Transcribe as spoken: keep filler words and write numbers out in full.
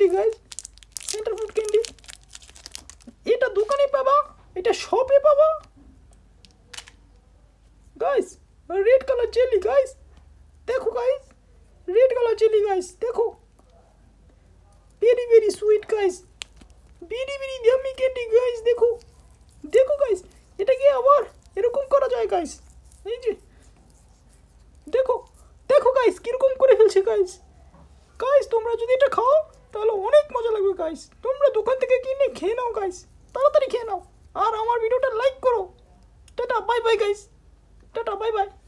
Candy guys, centre fruit candy. এটা দোকানে পাবা, এটা শপে পাবা guys. Red colour jelly guys, দেখো guys, red colour jelly guys, দেখো very very sweet guys, very very yummy candy guys. দেখো দেখো গাইস, এটাকে আবার এরকম করা যায় গাইস, এই যে দেখো দেখো গাইস কিরকম করে ফেলছে গাইস। গাইস তোমরা যদি এটা খাও তাহলে অনেক মজা লাগবে গাইস। তোমরা দোকান থেকে কিনে খেয়ে নাও গাইস, তাড়াতাড়ি খেয়ে নাও, আর আমার ভিডিওটা লাইক করো। Tata bye bye guys, tata bye by.